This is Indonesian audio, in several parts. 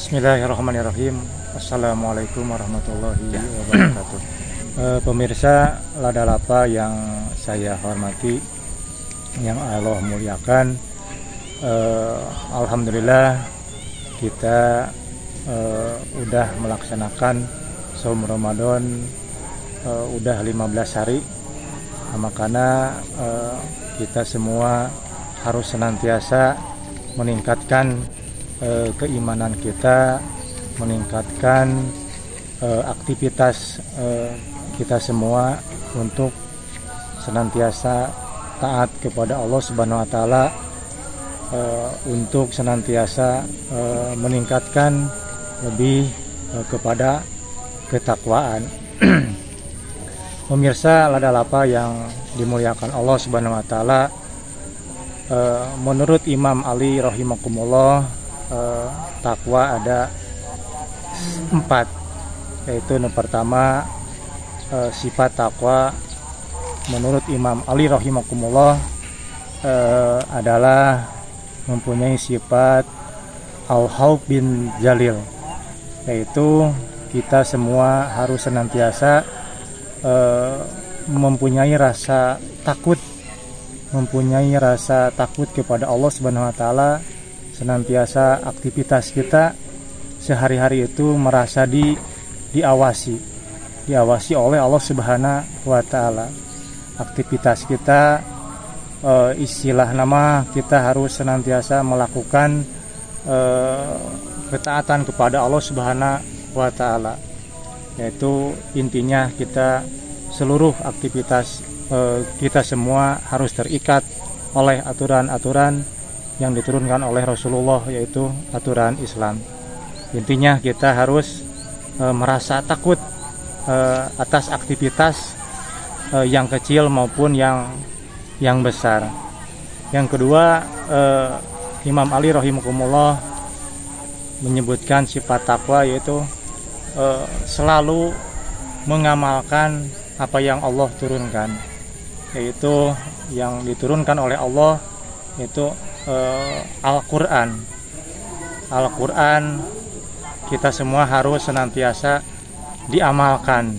Bismillahirrahmanirrahim. Assalamualaikum warahmatullahi wabarakatuh. Pemirsa Ladalapa yang saya hormati, yang Allah muliakan, alhamdulillah kita udah melaksanakan saum Ramadan udah 15 hari. Makanya kita semua harus senantiasa meningkatkan keimanan kita, meningkatkan aktivitas kita semua untuk senantiasa taat kepada Allah Subhanahu wa taala, untuk senantiasa meningkatkan lebih kepada ketakwaan. Pemirsa Ladalapa yang dimuliakan Allah Subhanahu wa taala, menurut Imam Ali rahimakumullah, takwa ada 4, yaitu yang pertama sifat takwa menurut Imam Ali rahimakumullah adalah mempunyai sifat al-khawf bin jalil, yaitu kita semua harus senantiasa mempunyai rasa takut kepada Allah Subhanahu wa taala. Senantiasa aktivitas kita sehari-hari itu merasa diawasi oleh Allah Subhanahu wa taala. Aktivitas kita, istilah nama, kita harus senantiasa melakukan ketaatan kepada Allah Subhanahu wa taala. Yaitu intinya kita seluruh aktivitas kita semua harus terikat oleh aturan-aturan yang diturunkan oleh Rasulullah, yaitu aturan Islam. Intinya kita harus merasa takut atas aktivitas yang kecil maupun yang besar. Yang kedua, Imam Ali rahimakumullah menyebutkan sifat takwa, yaitu selalu mengamalkan apa yang Allah turunkan, yaitu yang diturunkan oleh Allah, yaitu Al-Quran. Kita semua harus senantiasa diamalkan,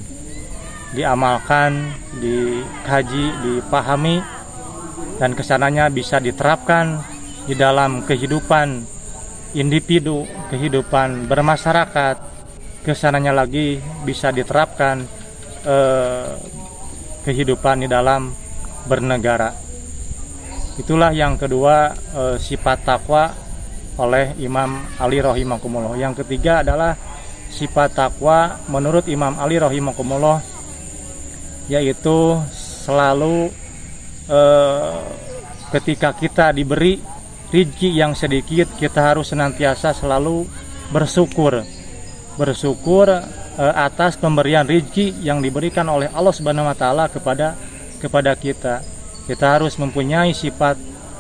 dikaji, dipahami, dan kesananya bisa diterapkan di dalam kehidupan individu, kehidupan bermasyarakat. Kesananya lagi bisa diterapkan kehidupan di dalam bernegara. Itulah yang kedua, sifat takwa oleh Imam Ali rahimakumullah. Yang ketiga adalah sifat takwa menurut Imam Ali rahimakumullah, yaitu selalu ketika kita diberi rezeki yang sedikit, kita harus senantiasa selalu bersyukur atas pemberian rezeki yang diberikan oleh Allah Subhanahu wa taala kepada kita. Kita harus mempunyai sifat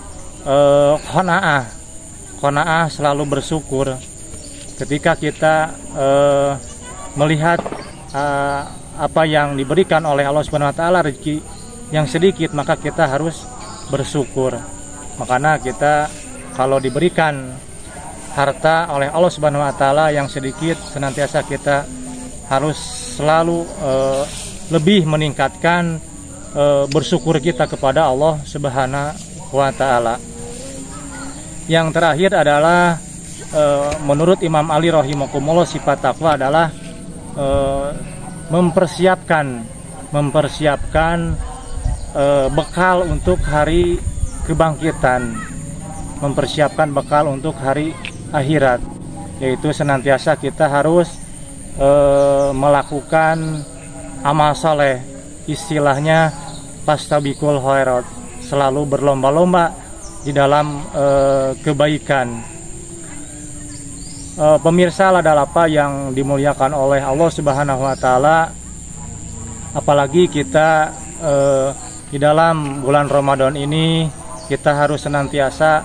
qanaah, selalu bersyukur. Ketika kita melihat apa yang diberikan oleh Allah Subhanahu wa taala, rezeki yang sedikit, maka kita harus bersyukur. Makanya kita kalau diberikan harta oleh Allah Subhanahu wa taala yang sedikit, senantiasa kita harus selalu lebih meningkatkan bersyukur kita kepada Allah Subhanahu wa taala. Yang terakhir adalah menurut Imam Ali rahimakumullah, sifat takwa adalah mempersiapkan bekal untuk hari kebangkitan, mempersiapkan bekal untuk hari akhirat, yaitu senantiasa kita harus melakukan amal saleh, istilahnya fastabiqul khairat, selalu berlomba-lomba di dalam kebaikan. Pemirsa Ladalapa yang dimuliakan oleh Allah Subhanahu wa taala, apalagi kita di dalam bulan Ramadan ini, kita harus senantiasa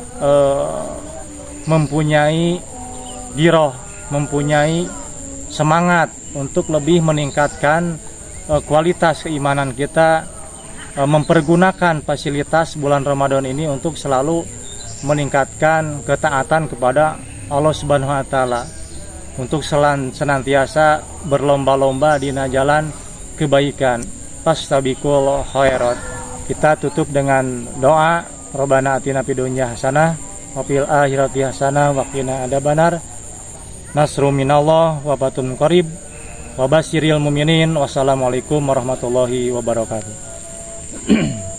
mempunyai giroh, mempunyai semangat untuk lebih meningkatkan kualitas keimanan kita, mempergunakan fasilitas bulan Ramadan ini untuk selalu meningkatkan ketaatan kepada Allah Subhanahu wa taala untuk senantiasa berlomba-lomba di jalan kebaikan. Fastabiqul khairat. Kita tutup dengan doa, Rabbana atina fid dunya hasanah wa fil akhirati hasanah wa qina adzabannar. Nasrun minallah wa fatun qarib. Wa basyiril mu'minin. Wassalamualaikum warahmatullahi wabarakatuh.